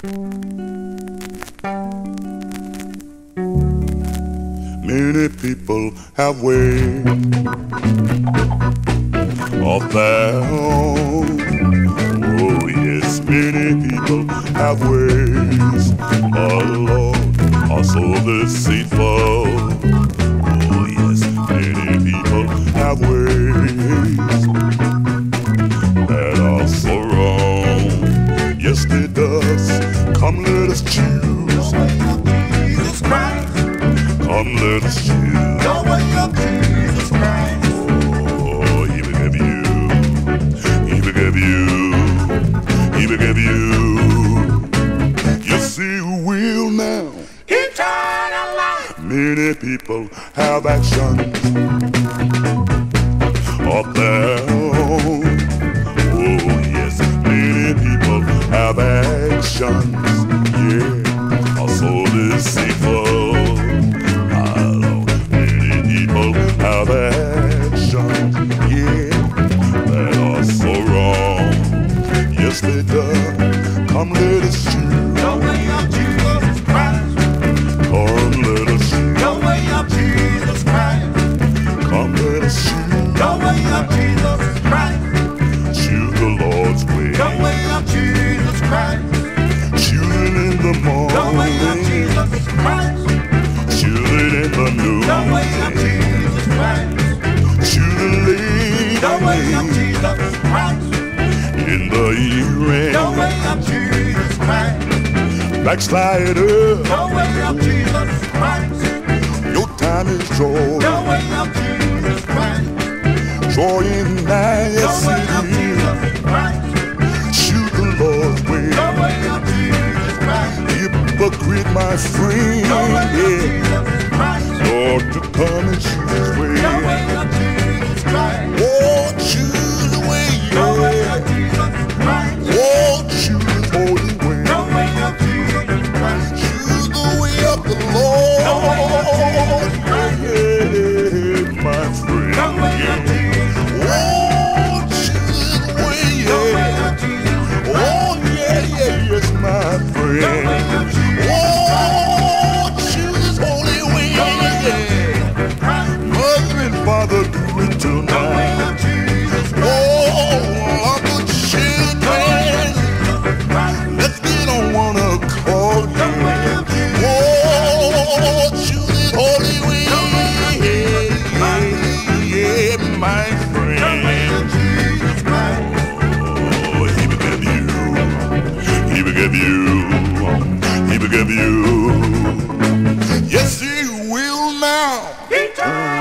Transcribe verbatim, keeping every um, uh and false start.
Many people have ways of their own. Oh yes, many people have ways. Oh Lord, also deceitful. Oh yes, many people have ways that are so wrong. Yes, they does. Come, let us choose Jesus Christ. Come, let us choose the way of Jesus Christ. Oh, He will give you, He will give you, He will give you. Yes, He will now. Eternal life. Many people have actions of their own. Oh yes, many people have actions. Yeah, also deceitful. Have actions, yeah, that are so wrong. Yes, they do. Come, let us choose the way of Jesus Christ. Come, let us choose the way of Jesus Christ. Come, let us choose the way of Jesus Christ. Choose the Lord's way. The way of Jesus Christ. Choose it in the morning. The way of Jesus Christ. Choose it in the noon. The way of Jesus Christ. Choose it late. The way of Jesus Christ. In the evening. The way of Jesus Christ. Backslider. The way of Jesus Christ. Your time is joy. The way of Jesus Christ. Joy in night. The way of Jesus Christ. Choose the Lord's way. The way of Jesus Christ. Hypocrite, my friend. The way of Jesus Christ. Lord, to come and choose His way. The way of Jesus Christ. Oh, choose the way. The way of Jesus Christ. Oh, choose His holy way. The way of Jesus Christ. Choose the way of the Lord. The way of Jesus Christ. Yeah, my friend. The way of Jesus Oh, choose His way. The way of Jesus Christ. Oh, yeah, yeah, yes, my friend. The way of Jesus Oh, choose His holy way. The way of Jesus Christ. Mother and father, do it The tonight. way of Jesus Christ. Oh, Uncle children, let's get on one accord. The way of Jesus Oh, choose His holy way. The way of Jesus Christ. Yeah, my friend. The way of Jesus Christ. Oh, He will give you, He will give you, He will give you. Yes, He will now. Eternal